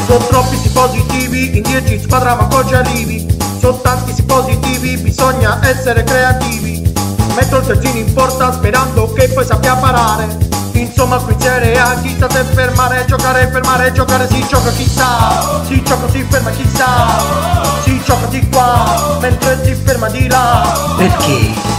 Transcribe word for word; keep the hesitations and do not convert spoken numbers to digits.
Sono troppi si positivi, in dieci squadra manco ci arrivi. Sono tanti si positivi, bisogna essere creativi. Metto il terzino in porta sperando che poi sappia parare. Insomma qui in Serie A chi sta se fermare, giocare, fermare, giocare, si gioca chissà. Si gioca, si ferma chissà. Si gioca di qua, mentre si ferma di là. Perché?